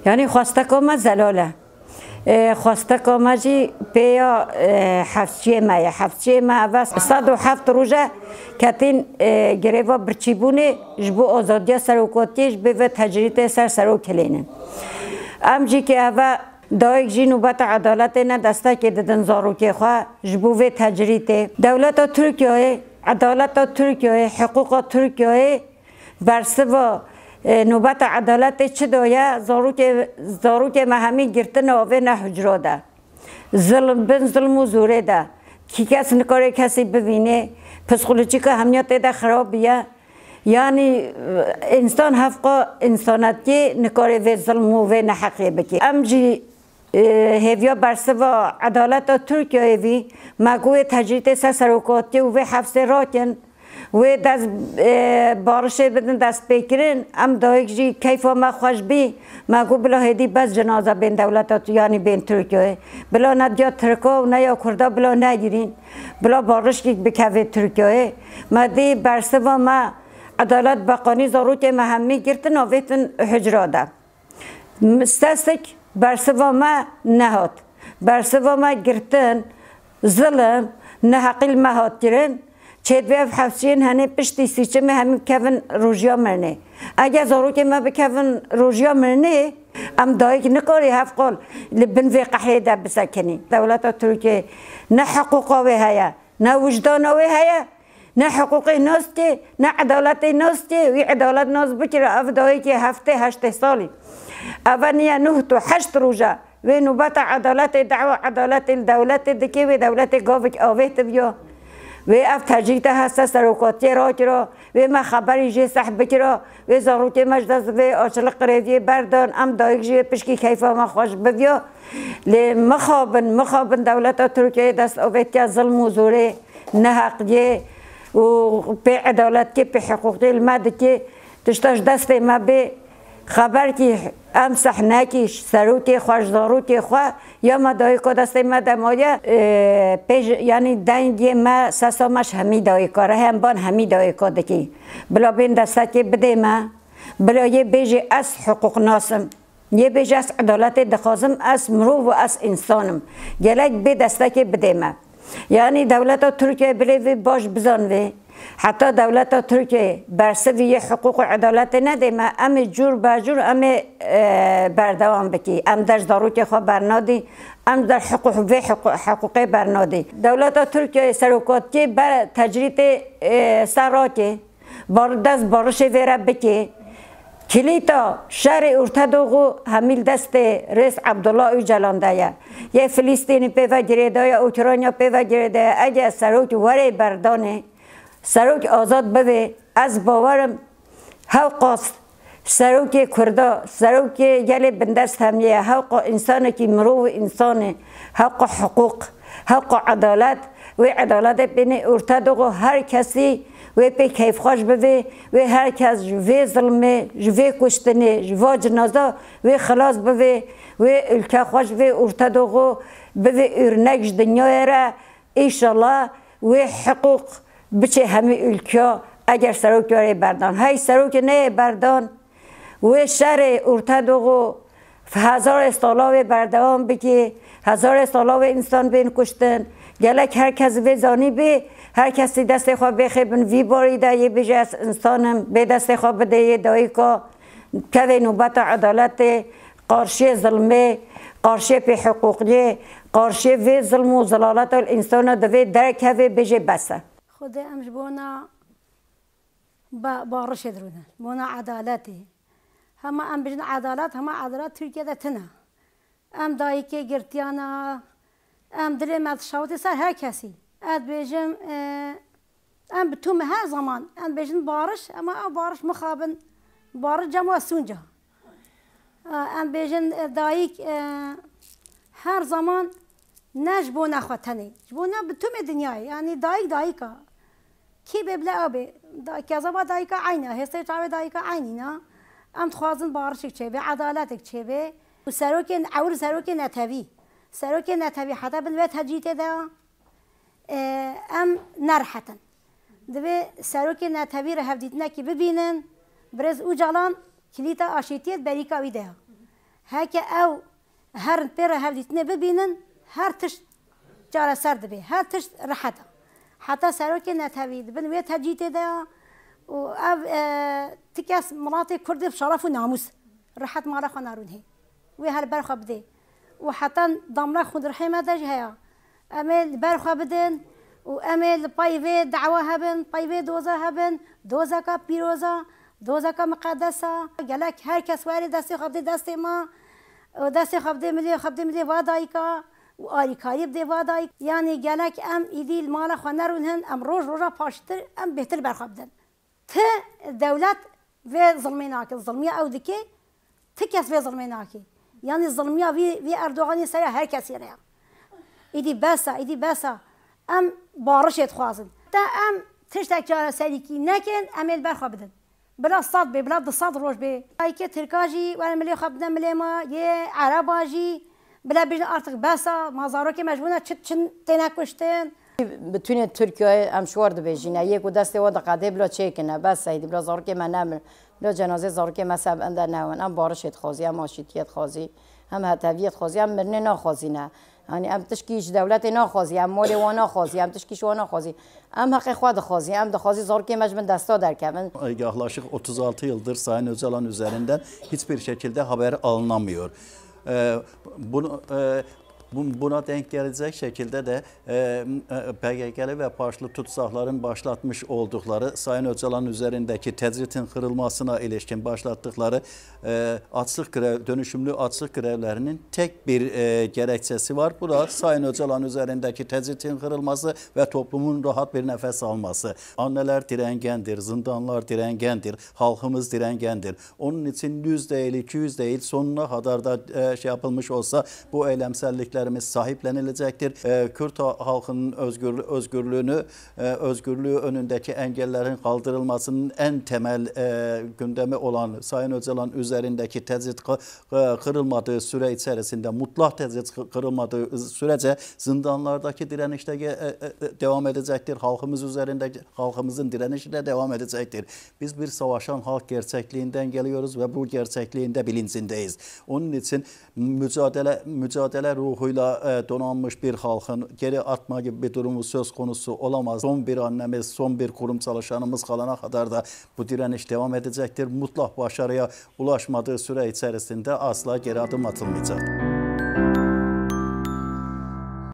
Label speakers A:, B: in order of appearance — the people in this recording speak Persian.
A: یعنی خواسته کام زلاله خواسته کام جی پیا حفظی ما و 107 روزه کتین گریوا برچیبونه جبو آزادیا سروکاتیش به تجریت سروکلینه ام جی که اوه دایک جی نوبت عدالت نه دسته که ددن زاروکی خواه جبو و تجریت دولت ترکیه عدالت ترکیه حقوق ترکیه برسه و نوبت عدالت چه دایه زاروک مهمی گرتن آوه نه حجرا ده ظلم و زوره ده کی کس نکاره کسی ببینه پسخولوچیک همیت ده خرابیه یعنی انسان حفقا انسانتی نکاره و ظلم و نحقی بکی امجی هیویا برسه و عدالت ترکیه وی مگوی تجریت سروکاتی و حفظ راکن و دست بارش بدن دست بکرین ام دایک جی کیف ما خوش بی مگو بلا هدی بس جنازه بین دولت یعنی بین ترکیه بلا ندیا ترکا و نیا کردا بلا نگیرین بلا بارش که بکوه ترکیه مدی برسه و ما عدالت بقانی زاروت مهمی گرتن آویتن حجراده مستسک برسه و ما نهاد برسه و ما گرتن ظلم نحقیل مهاد گرن چید بیف حفظین هنه پشتی سیچه می همین کون روژیا مرنه اگه زاروک ما بکون روژیا مرنه ام دایک نکاری هفقال لبن وی قحلی ده بسکنی دولت ترکیه نه حقوقا وی هیا نه وجدانا وی هیا نه حقوقی ناستی نه عدالتی ناستی وی عدالت ناس بکره اف دایک هفته 8 سالی اونیا 9 تا 8 روژه وی نوبت عدالت دعوه عدالت الدولت دکی وی دولت گاوک آویت بیا و اف تجریت هست سروکاتی را کرا و ما خبری جه صحبه کرا و زاروتی مجدز و آشلق قریبی بردان ام دایک جه پشکی کیفا ما خوش ببیا لی مخابن دولت ترکیه دست اویتی ظلم و زوره نحق جه و پی عدالت که پی حقوقی المد که تشتاش دست ما به خبر که ام صحنه که سروتی خوش زاروتی خواه یا ما دایکا دست ما دمایه پیش یعنی دنگی ما سسامش همی دایکا ره هم بان همی دایکا دکی بلا بین دسته که بده ما بلا یه بیجی از حقوق ناسم یه بیجی از عدالت دخوازم از مرو و از انسانم گلک به دسته که بده ما یعنی دولت ترکیه بلیوی باش بزنوی حتی دولت ترکیه برسوی حقوق و عدالت نده ما ام جور بجور ام بردوام بکی ام در ضرورت خواه برنادی ام در حقوق برنادی دولت ترکیه سروکاتی بر تجریت سراتی دست بارش ویره بکی کلیتا شهر ارتدوغو همیل دست رئیس عبدالله اوجلانده یه فلسطینی پیوه گریده یا اوکراینیا پیوه گریده اگه سروک وره بردانه سروک آزاد بوه از باورم حقاست سروک کردا سروک گل بندست همیه حق انسان که مرو انسانه حق حقوق حق عدالت و عدالت بین ارتدوغو هر کسی و پی کیف خوش بوه و هر کس جوه ظلمه جوه کشتنه جوه جنازه و خلاص بوه و الکه خوش بوه ارتدوغو بوه ارنگش دنیای را ایشالله و حقوق بچه همه الکه اگر سروک یاره بردان های سروک نه بردان و شهر ارتدوغو 1000 ساله بردوام بکی 1000 ساله انسان بین کشتن گلک هر کس وزانی به هر کسی دست خواه بخیبن وی باریده یه بیجه از انسانم به دست خواه بده یه دایکا که نوبت عدالت قارشی ظلمه قارشی پی حقوقی قارشی وی ظلم و ظلالت الانسان دوی درک هوی بیجه بسه
B: خود امش بونا بارش درونه بونا عدالتی همه ام بجن عدالت همه عدالت ترکیه ده تنه ام دایکی گرتیانا ام دلی مدشاوتی سر هر کسی اد بیجم ام بتوم هر زمان ام بیجن بارش اما بارش مخابن بارش جمع سونجا ام بیجن دایک هر زمان نش بونا خوتنی بونا بتوم دنیای یعنی دایکا کی ببلا آبی کذا دایکا عینه هستی چاوی دایکا عینی نه ام تخوازن بارشک چه به عدالتک چه به و سروکن عور سروکن نتوی سروکن نتوی حتی بالوقت هجیته ده ام نرحتن دبی سروکن نتوی را هفدیت نکی ببینن برز او جالان کلیتا آشیتیت بریکا ویده هکه او هر پیره هفدیتنه ببینن هر تش جاره سر دبی هر تش راحته حتی سروکی نتوید بن وی تجیت ده و او تکس مناطق کرد بشرف و ناموس راحت ما را خنارون هی وی هر برخه بده و حتی دامره خود رحمه دج هیا امل برخه بدن و امل پایوی دعوه هبن پایوی دوزه هبن دوزه کا پیروزه دوزه کا مقدسه گلک هر کس واری دستی خبده دستی ما و دستی خبده ملی وادای کا و آریکاری بده وادای یعنی گلک ام ایدی المال خنرون هن ام روزا پاشتر ام بهتر برخه بدن ت دولت و ظلمیناک ظلمیه او دکی تکس و ظلمیناکی یعنی ظلمیه وی اردوغانی سر هر کسی ریا ایدی بسا ام بارشت خوازن تا ام تشتک جاره سریکی نکن امل برخوا بدن بلا صد به بلا 200 روز به ای که ترکاجی و ملی خبدن ملی ما یه عرباجی بلا بیشتر artık بسا مازارو که مجبورن چن تنکشتن
A: بتونی ترکیه ام شوار دبیجینه یک و دسته و دقیقه بلا چیکنه بس ایدی بلا زار که من نمر بلا جنازه زار که مسب اندر نهون ام بارشت خوازی ام آشیتیت خوازی هم هتویت خوازی هم مرنه نخوازی نه یعنی ام تشکیش دولت نخوازی ام مال و نخوازی ام تشکیش و نخوازی ام حق خود خوازی ام دخوازی زار که مجبور دستا در کردن
C: Yaklaşık 36 yıldır Sayın Öcalan üzerinden hiçbir şekilde haber alınamıyor. Buna denk gelecek şekilde de PKK'li ve başlı tutsakların başlatmış oldukları Sayın Öcalan üzerindeki tecritin kırılmasına ilişkin başlattıkları dönüşümlü açlık grevlerinin tek bir gerekçesi var. Bu da Sayın Öcalan üzerindeki tecritin kırılması ve toplumun rahat bir nefes alması. Anneler direngendir, zindanlar direngendir, halkımız direngendir. Onun için 100 değil, 200 değil sonuna kadar da yapılmış olsa bu eylemsellikler sahiplenilecektir. Kürt halkının özgürlüğü önündeki engellerin kaldırılmasının en temel gündemi olan Sayın Öcalan üzerindeki tecrit kırılmadığı süre içerisinde, mutlak tecrit kırılmadığı sürece zindanlardaki direnişte devam edecektir. Halkımızın direnişi de devam edecektir. Biz bir savaşan halk gerçekliğinden geliyoruz ve bu gerçekliğin de bilincindeyiz. Onun için mücadele ruhuyla donanmış bir halkın geri atma gibi bir durumu söz konusu olamaz. Son bir annemiz, son bir kurum çalışanımız kalana kadar da bu direniş devam edecektir. Mutlak başarıya ulaşmadığı süre içerisinde asla geri adım atılmayacak.